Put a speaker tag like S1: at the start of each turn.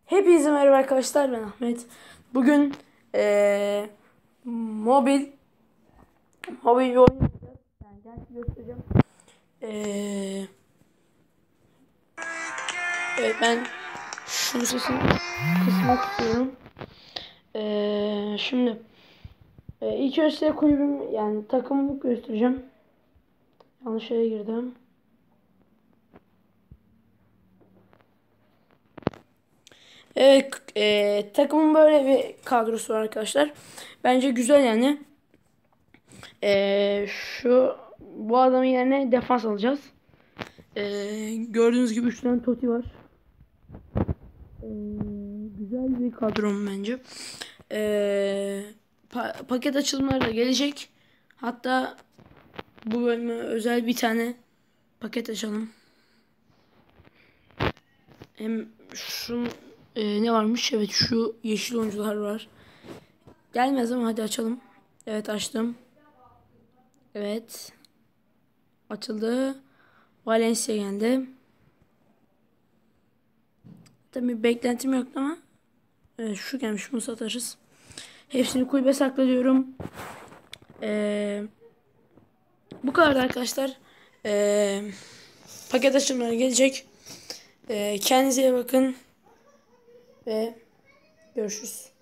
S1: Hepinize merhaba arkadaşlar, ben Ahmet. Bugün eee, mobil mobil bir oyun oynayacağız. Yani gerçi göstereceğim. Eee, evet, ben şunu sesini kısmak istiyorum. Şimdi ilk önce size kulübüm, yani takımımı göstereceğim. Yanlış yere girdim. Evet, takımın böyle bir kadrosu var arkadaşlar. Bence güzel yani. Bu adamın yerine defans alacağız. Gördüğünüz gibi 3 tane Totti var. Ee, Güzel bir kadrom bence. Paket açılımları da gelecek. Hatta bu bölüme özel bir tane paket açalım. Hem şu ne varmış? Evet, şu yeşil oyuncular var. Gelmez ama hadi açalım. Evet, açtım. Evet. Açıldı. Valencia geldi. Tabii bir beklentim yoktu ama şu gelmiş, bunu satarız. Hepsini kulübe saklıyorum. Bu kadar arkadaşlar. Paket açılımları gelecek. Kendinize iyi bakın ve görüşürüz.